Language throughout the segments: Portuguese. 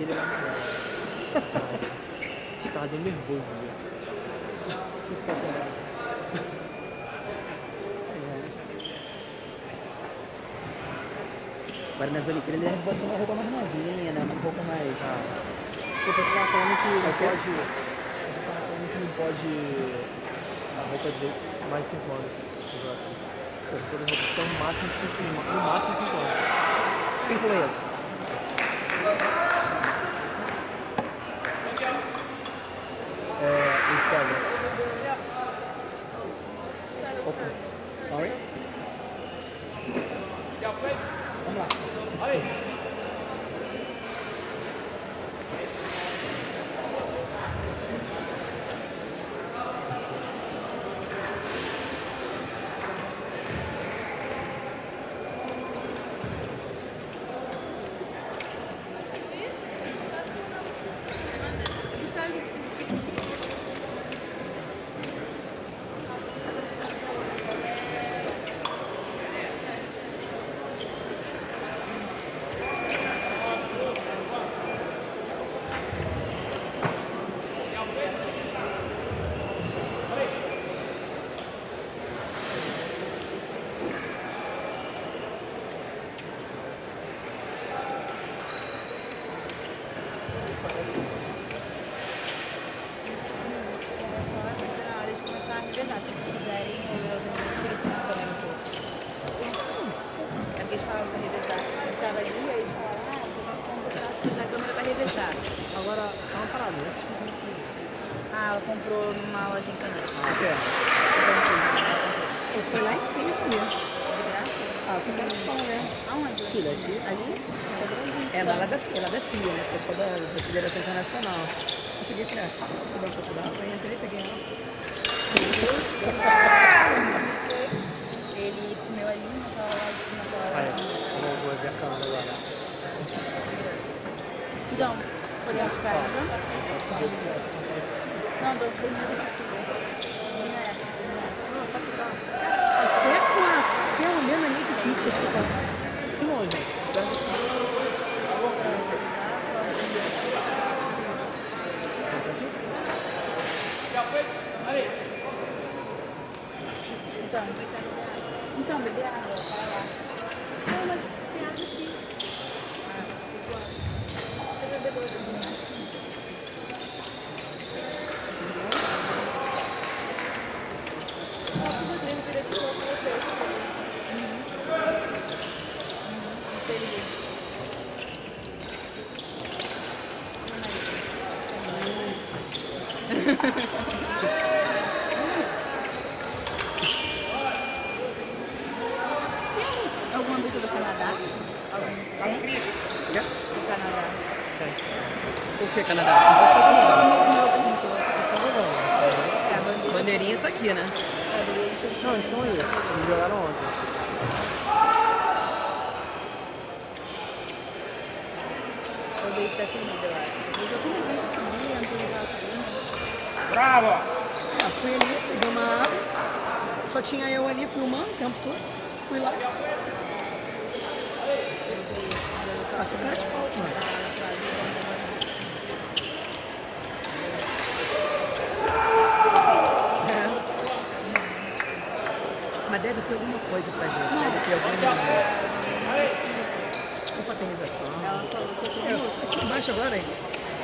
dele vai melhor. Estava bem nervoso. Agora nas Olimpíadas ele botou uma roupa mais novinha, né? Uma roupa mais. O pessoal tava falando que não pode. Não pode. A roupa de mais de 5 anos. Toda roupa tem no máximo 5 anos. No máximo 5 anos. Quem falou isso? O César. Opa. Sorry? Vamos lá. Agora, só uma parada, né? Ah, ela comprou numa loja em Canadá. Eu fui lá em cima comigo. De graça? Ah, você quer pão, né? Aonde? Filha, aqui. Ali? É, lá da FIA, né? Pessoal da Federação Internacional. Eu cheguei e falei, posso tomar um pouco d'água? Aí entrei, peguei ela. Ele comeu ali naquela loja. Vou ver a câmera agora. Então, podemos ficar aí, não, tô primeiro. Até com a pelo menos ali é difícil de ficar. Que longe? Então, beber água, vai lá. Não, mas tem água aqui. Você vai beber outro, né? Alguma música do Canadá? Tem? Do Canadá. Por que Canadá? A bandeirinha tá aqui, né? Não, eles estão aí. Eles jogaram ontem. Eu vejo da comida, eu acho. Eu também vejo subir, Antônio. Bravo! Fui ali, peguei uma água. Só tinha eu ali filmando o tempo todo. Fui lá. Passou por asfalto, mano. Mas deve ter alguma coisa pra gente. Deve ter alguma confraternização. Ela falou que eu tô Aqui embaixo agora, hein?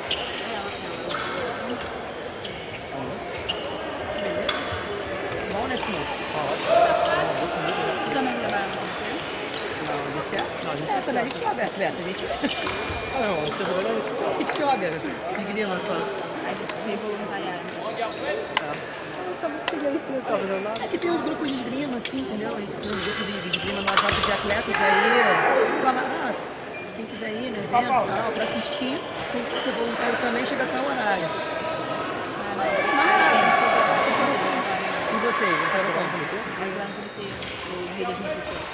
Bom, né, Simão? Você também trabalha com você? Não, a gente é. Quando a gente joga, atleta, a gente Não, eu tô jogando. a gente joga. De grima só. Aí vocês me voluntariaram. É que tem uns grupos de esgrima, assim, entendeu? A gente tem uns grupos de esgrima no WhatsApp de atletas aí. Fala, quem quiser ir no evento tal, pra assistir, tem que ser voluntário também, chega até o horário. E vocês, entraram como? Mas lá no comitê, o Rio das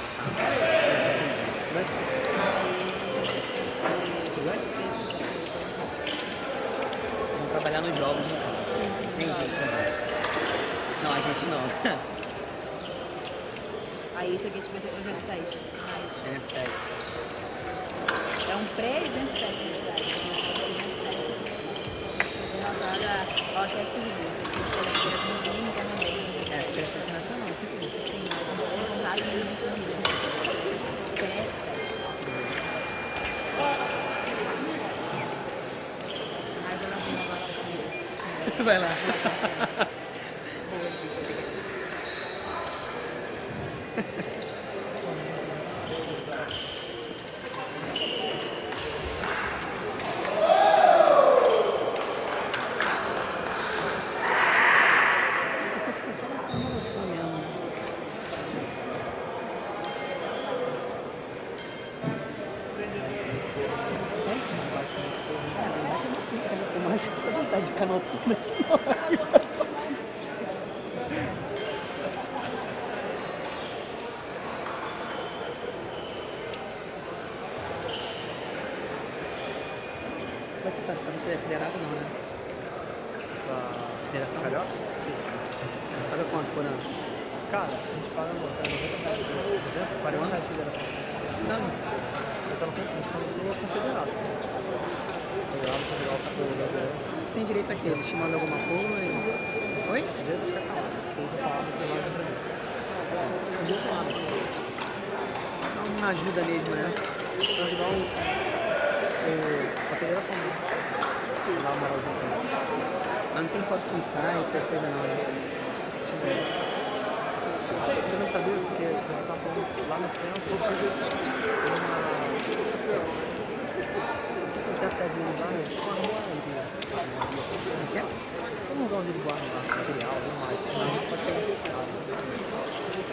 Vamos trabalhar nos jogos, né? Entendi. Não, a gente não. Aí isso aqui vai ser projeto Thaís. É, É um pré-evento da cidade. fora, ó, que é civil, que é civil internamente. É, festa internacional, sempre. Sim, eu comprado mesmo com o Aí eu vou lá agora também. Vai lá. Boa dica. Você fica só na cama da sua mesmo, né? Embaixo é uma pica, né? Eu acho que você não tá de canotona aqui, não. Você é federado não, né? Federação? Carioca? Você paga quanto por ano? Cara, a gente paga no 90 reais por exemplo, 40 reais de federação. Não. Eu tava com federado. Federado, federal, federal. Você tem direito a quê? Eles te mandam alguma coisa? Oi? Direito a ficar calado. Tudo que eu falava, você vai pra mim. Não deu nada. Só uma ajuda mesmo, né? Pra ajudar a federação mesmo. Dá uma moralzinha pra mim. Mas não tem foto com site, essas coisas não, né? Eu também sabia porque você tá falando lá no centro, tem a sede deles lá, né? Uma rua de... Tem um lugar onde eles guardam lá, material, não mais. Não, pode pegar.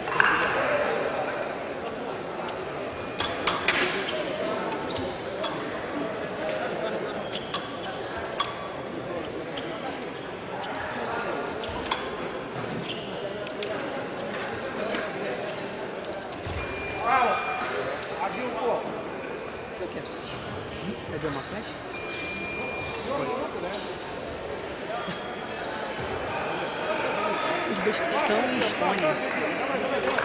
Isso aqui é de uma flecha? Os Uzbequistão e Estônia.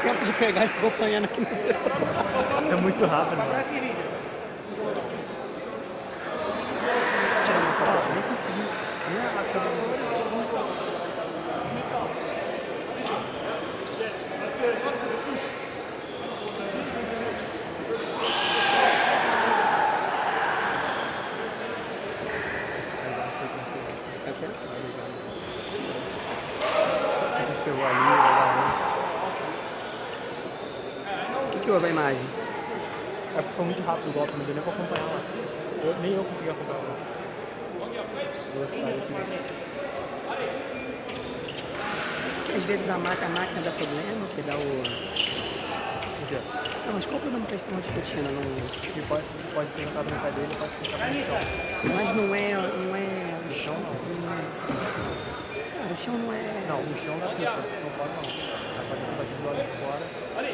tempo de pegar e acompanhando aqui no celular. É muito rápido, mano. Tirar uma foto assim. Nem consegui. Nem a câmera. Você pegou ali, O que houve a imagem? é porque foi muito rápido o golpe, não deu nem pra acompanhar lá. Nem eu consegui acompanhar lá. Às vezes a máquina dá problema, que dá o... O quê? Não, mas qual o problema que eles estão discutindo? Não... Ele pode ter entrado no pé dele, pode ficar no chão. Mas não é... No chão não. Cara, o chão não é... Não, no chão não é ficha. Não pode não. Vai fazer um batido de olho fora.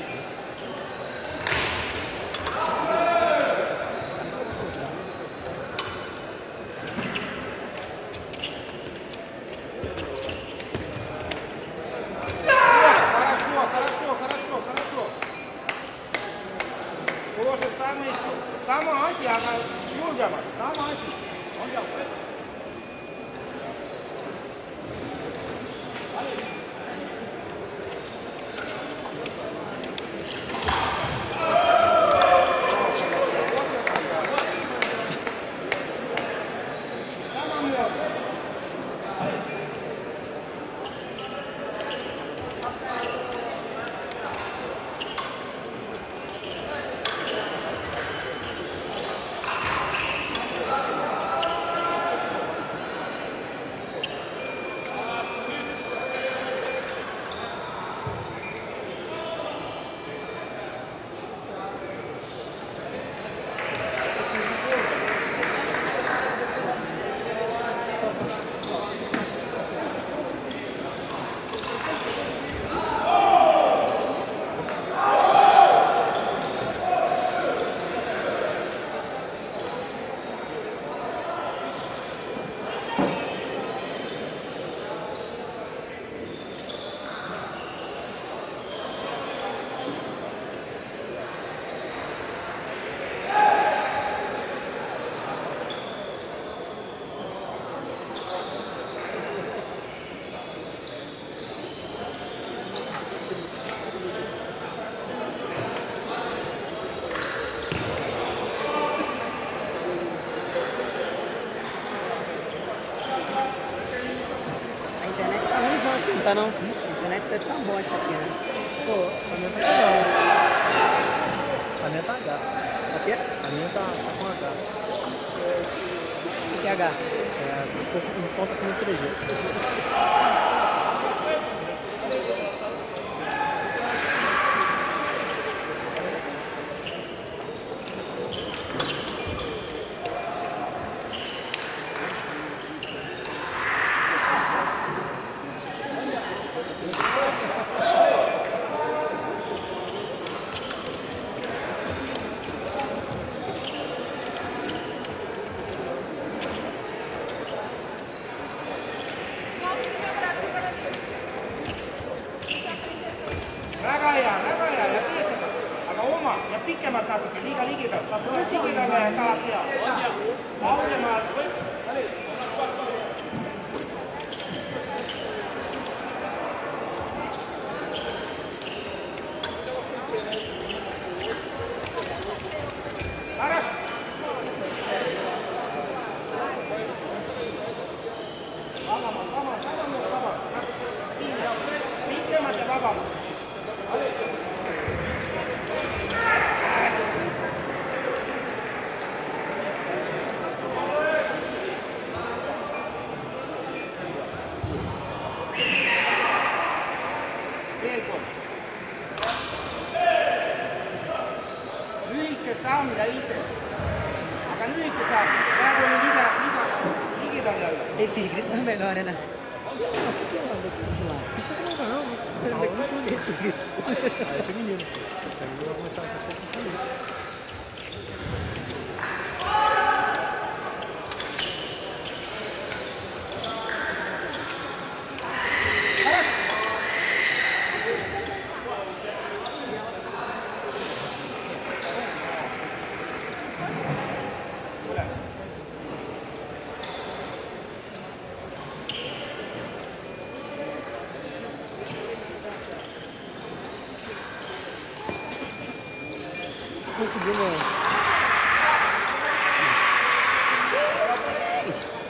Não tá não? A internet deve estar uma bosta aqui, né? Pô, a minha tá legal. A minha tá H. Aqui? A minha tá com H. O que é H? É, um pouco em conta assim no 3G. Esses gritos são melhores, né? Por que ela anda aqui de lado? Deixa eu colocar, não. Aí é feminino. Feminino vai começar a ser um pouco feminino. de novo. Que isso, gente?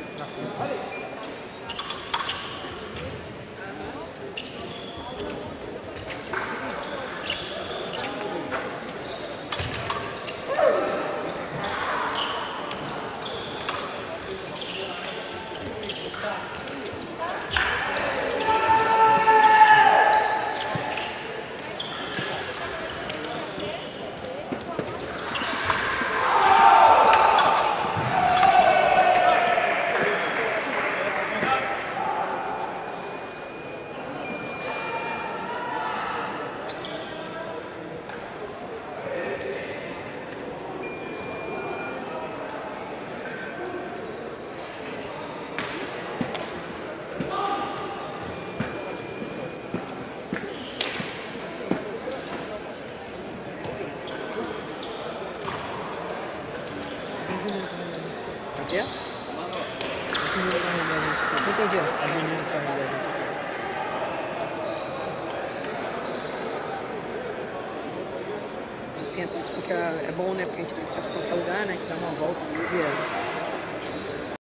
O quê? Não entendi. As meninas estão rindo da gente. A gente tem acesso a qualquer... É bom, né? Porque a gente tem acesso a qualquer lugar, né? A gente dá uma volta e vira.